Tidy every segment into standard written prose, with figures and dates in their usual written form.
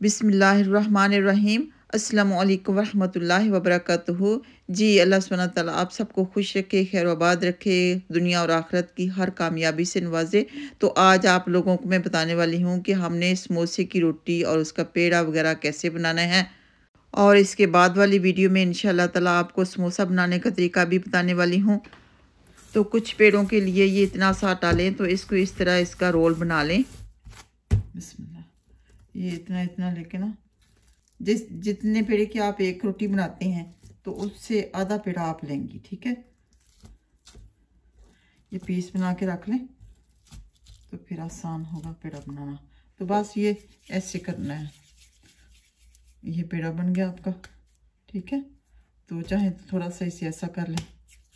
बिस्मिल्लाहिर्रहमानिर्रहीम। अस्सलामुअलैकुम वरहमतुल्लाहि वबरकातुहू। जी अल्लाह सुब्हानहू व तआला आप सबको खुश रखे, खैर आबाद रखे, दुनिया और आखिरत की हर कामयाबी से नवाजे। तो आज आप लोगों को मैं बताने वाली हूँ कि हमने समोसे की रोटी और उसका पेड़ा वगैरह कैसे बनाना है। और इसके बाद वाली वीडियो में इंशाअल्लाह ताला आपको समोसा बनाने का तरीका भी बताने वाली हूँ। तो कुछ पेड़ों के लिए ये इतना सा आटा लें, तो इसको इस तरह इसका रोल बना लें। बिस्मिल्लाह, ये इतना इतना लेके ना, जितने पेड़े की आप एक रोटी बनाते हैं तो उससे आधा पेड़ा आप लेंगी, ठीक है। ये पीस बना के रख लें तो फिर आसान होगा पेड़ा बनाना। तो बस ये ऐसे करना है। ये पेड़ा बन गया आपका, ठीक है। तो चाहे तो थोड़ा सा इसे ऐसा कर लें।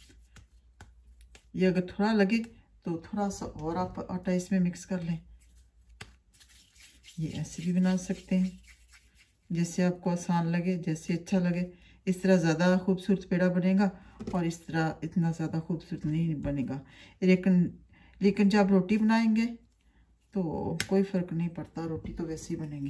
ये अगर थोड़ा लगे तो थोड़ा सा और आप आटा इसमें मिक्स कर लें। ये ऐसे भी बना सकते हैं, जैसे आपको आसान लगे, जैसे अच्छा लगे। इस तरह ज़्यादा खूबसूरत पेड़ा बनेगा और इस तरह इतना ज़्यादा खूबसूरत नहीं बनेगा। लेकिन जब रोटी बनाएंगे तो कोई फ़र्क नहीं पड़ता, रोटी तो वैसे ही बनेगी।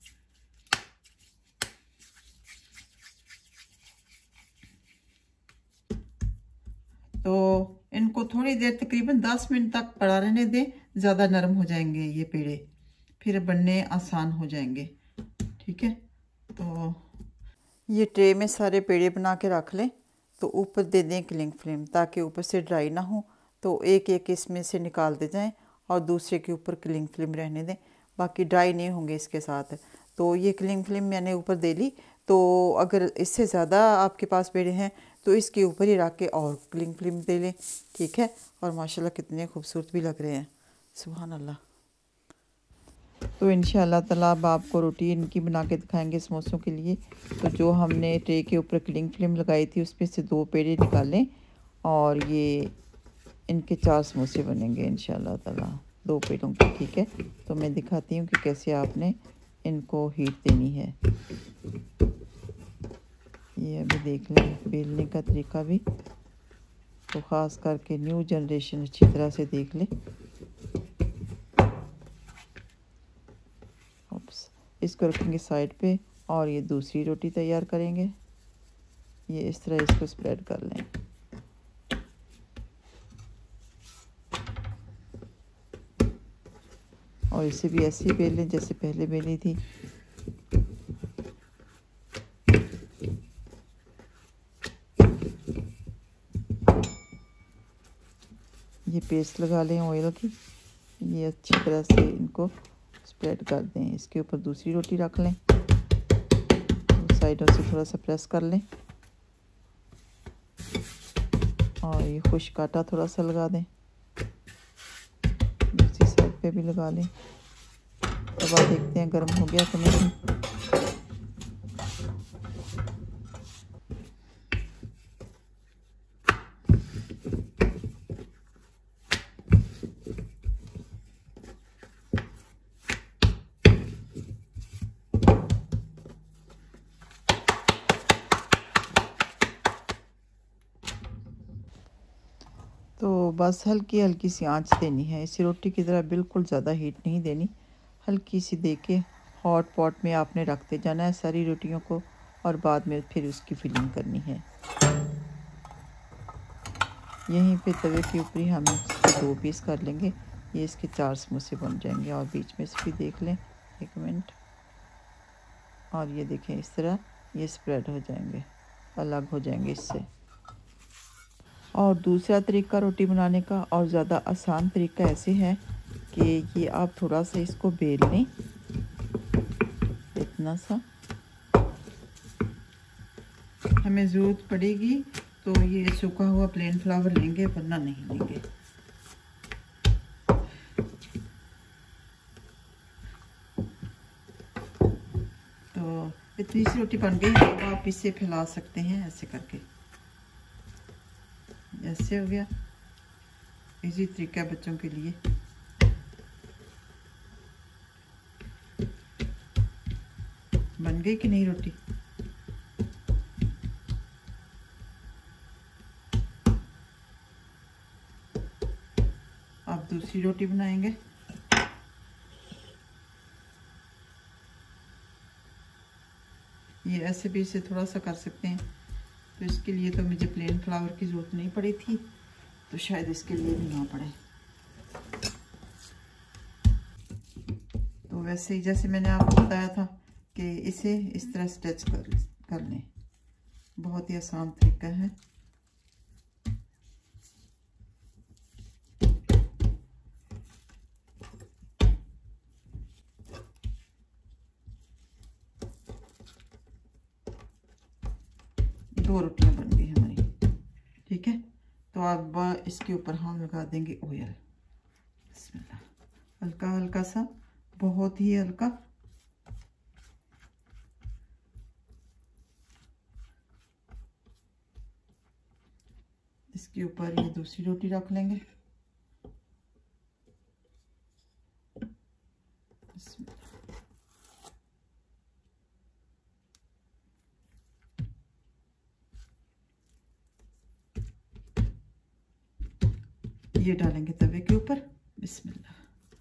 तो इनको थोड़ी देर तकरीबन 10 मिनट तक पड़ा रहने दें, ज़्यादा नरम हो जाएंगे ये पेड़े, फिर बनने आसान हो जाएंगे, ठीक है। तो ये ट्रे में सारे पेड़े बना के रख लें। तो ऊपर दे दें क्लिंग फ्लेम, ताकि ऊपर से ड्राई ना हो। तो एक एक इसमें से निकाल दे जाएं और दूसरे के ऊपर क्लिंग फ्लेम रहने दें, बाकी ड्राई नहीं होंगे इसके साथ। तो ये क्लिंग फ्लेम मैंने ऊपर दे ली। तो अगर इससे ज़्यादा आपके पास पेड़े हैं तो इसके ऊपर ही रख के और क्लिंग फ्लेम दे लें, ठीक है। और माशाल्लाह कितने खूबसूरत भी लग रहे हैं, सुभान अल्लाह। तो इंशाअल्लाह ताला अब आपको रोटी इनकी बना के दिखाएंगे समोसों के लिए। तो जो हमने ट्रे के ऊपर क्लिंग फ्लेम लगाई थी उसमें से 2 पेड़े निकालें और ये इनके 4 समोसे बनेंगे इंशाअल्लाह ताला 2 पेड़ों के, ठीक है। तो मैं दिखाती हूँ कि कैसे आपने इनको हीट देनी है। ये अभी देख लें बेलने का तरीका भी, तो ख़ास करके न्यू जनरेशन अच्छी तरह से देख लें। इसको रखेंगे साइड पे और ये दूसरी रोटी तैयार करेंगे। ये इस तरह इसको स्प्रेड कर लें। और इसे भी ऐसे ही बेल लें जैसे पहले बेली थी। ये पेस्ट लगा लें ऑयल की। ये अच्छी तरह से इनको स्प्रेड कर दें। इसके ऊपर दूसरी रोटी रख लें, साइडों से थोड़ा सा प्रेस कर लें और ये खुश्क आटा थोड़ा सा लगा दें, दूसरी साइड पे भी लगा लें। तवा देखते हैं गर्म हो गया कि नहीं। तो बस हल्की हल्की सी आंच देनी है। इसी रोटी की तरह बिल्कुल ज़्यादा हीट नहीं देनी, हल्की सी दे के हॉट पॉट में आपने रखते जाना है सारी रोटियों को और बाद में फिर उसकी फिलिंग करनी है। यहीं पे तवे के ऊपर ही हम इसके 2 पीस कर लेंगे। ये इसके 4 समोसे बन जाएंगे। और बीच में से भी देख लें, 1 मिनट। और ये देखें इस तरह ये स्प्रेड हो जाएंगे, अलग हो जाएंगे इससे। और दूसरा तरीका रोटी बनाने का और ज़्यादा आसान तरीका ऐसे है कि ये आप थोड़ा सा इसको बेल लें, इतना सा। हमें ज़रूरत पड़ेगी तो ये सूखा हुआ प्लेन फ्लावर लेंगे, वरना नहीं लेंगे। तो इतनी सी रोटी बन गई, तो आप इसे फैला सकते हैं ऐसे करके। ऐसे हो गया, इजी तरीका है बच्चों के लिए। बन गई कि नहीं रोटी? अब दूसरी रोटी बनाएंगे। ये ऐसे भी इसे थोड़ा सा कर सकते हैं। तो इसके लिए तो मुझे प्लेन फ्लावर की ज़रूरत नहीं पड़ी थी, तो शायद इसके लिए भी ना पड़े। तो वैसे ही जैसे मैंने आपको बताया था कि इसे इस तरह स्टिच कर लें। बहुत ही आसान तरीका है। दो रोटियां बन गई हमारी, ठीक है। तो अब इसके ऊपर हम लगा देंगे ऑयल। बिस्मिल्लाह, हल्का हल्का सा, बहुत ही हल्का। इसके ऊपर ये दूसरी रोटी रख लेंगे। ये डालेंगे तवे के ऊपर। बिस्मिल्लाह।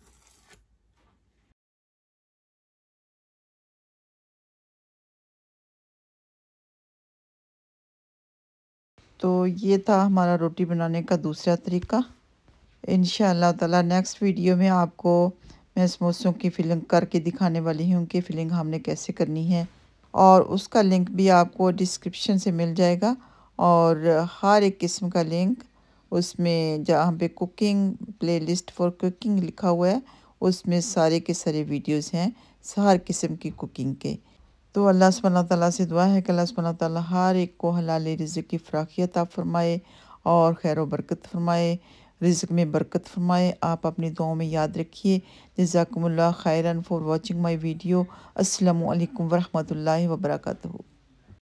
तो ये था हमारा रोटी बनाने का दूसरा तरीका। इंशाअल्लाह ताला नेक्स्ट वीडियो में आपको मैं समोसों की फिलिंग करके दिखाने वाली हूँ कि फिलिंग हमने कैसे करनी है, और उसका लिंक भी आपको डिस्क्रिप्शन से मिल जाएगा। और हर एक किस्म का लिंक उसमें, जहाँ पे कुकिंग प्लेलिस्ट फॉर कुकिंग लिखा हुआ है, उसमें सारे के सारे वीडियोस हैं हर किस्म की कुकिंग के। तो अल्लाह सुब्हानहू तआला से दुआ है कि अल्लाह सुब्हानहू तआला हर एक को हलाल रिज़्क़ की फ़राखियत अता फ़रमाए और खैर बरकत फ़रमाए, रिज़्क़ में बरकत फ़रमाए। आप अपनी दुआओं में याद रखिए। जज़ाकुमुल्लाह खैरन फॉर वॉचिंग माई वीडियो। अस्सलामु अलैकुम व रहमतुल्लाहि व बरकातहू।